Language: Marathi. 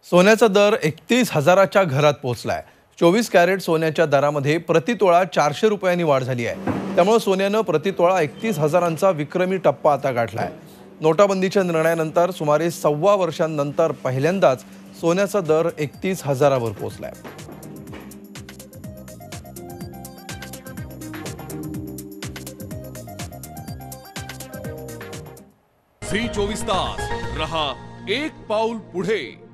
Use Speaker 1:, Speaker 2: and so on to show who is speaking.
Speaker 1: सोन्याचा दर 31,000च्या घरात पोहोचलाय। 24 कॅरेट सोन्याच्या दरामध्ये प्रतितोळा 400 रुपयांनी वाढ झाली आहे। त्यामुळे सोन्यानं प्रतितोळा 31,000चा विक्रमी टप्पा आता गाठलाय। नोटाबंदीच्या निर्णयानंतर सुमारे 1.25 वर्षांनंतर पहिल्यांदाच सोन्याचा दर 31,000वर पोहोचलाय।
Speaker 2: झी 24 तास रहा एक पाऊल पुढे।